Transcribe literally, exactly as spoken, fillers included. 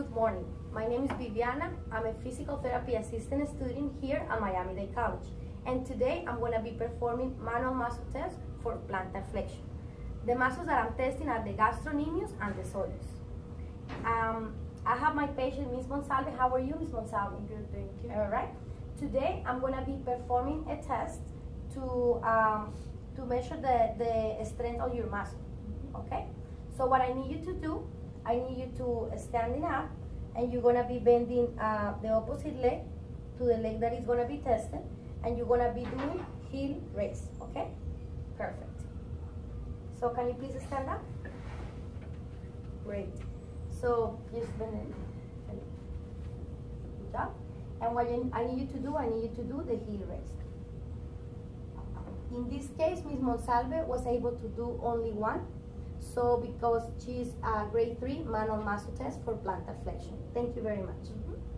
good morning. My name is Viviana. I'm a physical therapy assistant student here at Miami-Dade College. And today I'm going to be performing manual muscle tests for plantar flexion. The muscles that I'm testing are the gastrocnemius and the soleus. Um, I have my patient, Miz Monsalve. How are you, Miz Monsalve? Good, thank you. All right. Today I'm going to be performing a test to, um, to measure the, the strength of your muscle. Okay? So what I need you to do, I need you to standing up, and you're going to be bending uh, the opposite leg to the leg that is going to be tested, and you're going to be doing heel raise. Okay? Perfect. So can you please stand up? Great. So just bend it. Good job. And what I need you to do, I need you to do the heel raise. In this case, Miz Monsalve was able to do only one. So because she's a grade three manual muscle test for plantar flexion. Thank you very much. Mm-hmm.